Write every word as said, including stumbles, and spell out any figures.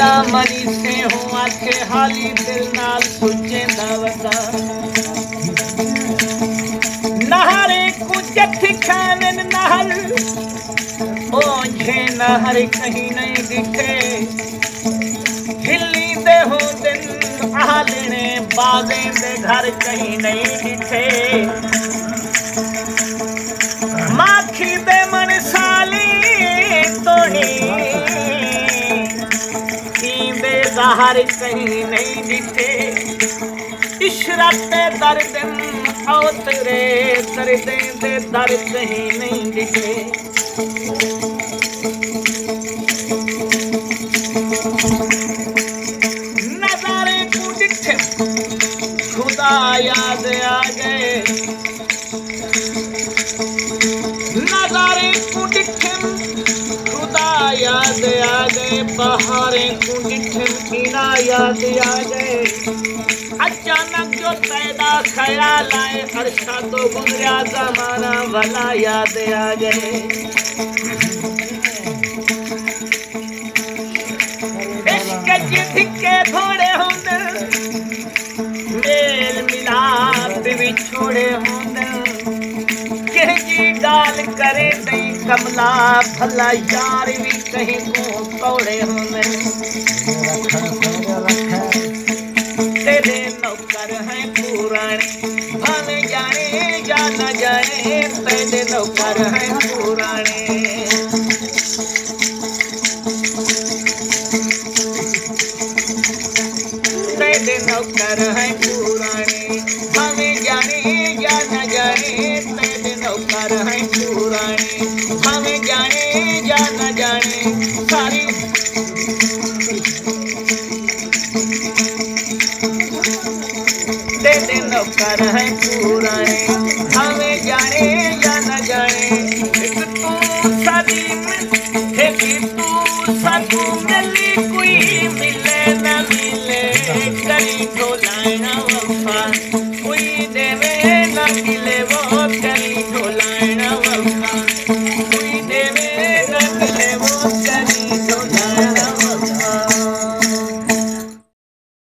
बड़ा मरी से हूँ आखे हाली दिल नाल सुचे दावता नहरे कुछ खानन नहर ओझे नहर कहीं नहीं दिखे हिली दे हो दिन आलने बाजे दे घर कहीं नहीं दिखे माखी दे मन साली तोड़ी दे जहर कहीं नहीं दिखे इशरत दर्द औतरे दर्द दे दर कहीं नहीं दिखे नजारे को दिखे खुदा याद आ गए नजारे को दिखे खुदा याद आ गए बहारें को दिखे कीना याद आ गए अचानक जो पैदा ख्याल आए हर्षा तो गुजरा जमाना भला याद आ गए इश्क जिसके थोड़े होंदे मेल मिलाप भी छोड़े होंदे कहजी गाल करे नहीं कमला भला यार भी कहीं को कौड़े होंदे तेरे नौकर हैं पुराने भावे जाने या न जाने तेरे नौकर हैं पुराने तेरे नौकर हैं पुराने भावे जाने या न जाने तेरे नौकर हैं पुराने भावे जाने या न जाने सारी तेरे नौकर हैं पुराने हमें जाने या न जाने एक तू सदी में एक तू सदू गली कोई मिले न मिले करी तो लाना वफा कोई देवे न मिले वो